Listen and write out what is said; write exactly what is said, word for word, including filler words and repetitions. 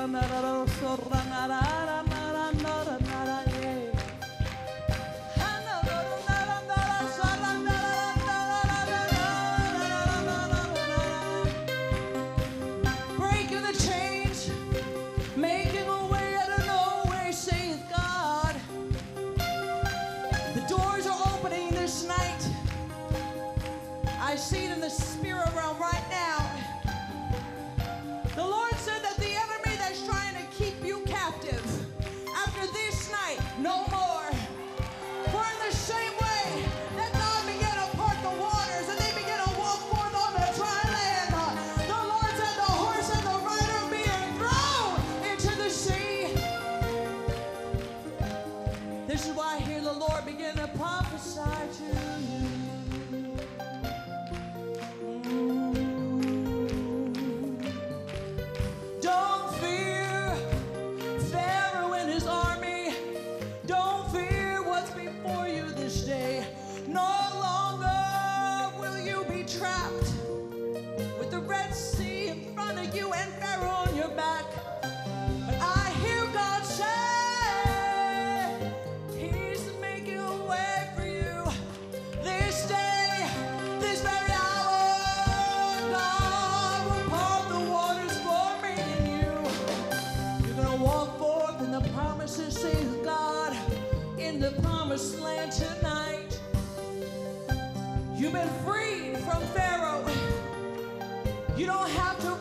Breaking the chains, making a way out of no way, saith God. The doors are opening this night. I see it in the spirit realm right now. The Lord said that the enemy that's trying to keep you captive, after this night, no more. For in the same way that God began to part the waters and they began to walk forth on the dry land, the Lord said the horse and the rider being thrown into the sea. This is why I hear the Lord begin to prophesy to you. Don't fear Pharaoh and his army. Don't fear what's before you this day. No longer will you be trapped with the Red Sea in front of you and Pharaoh on your back. But I hear God say He's making a way for you this day, this very hour. God will part the waters for me and you. You're going to walk forth in the promises, says God, in the promised land tonight. You've been freed from Pharaoh. You don't have to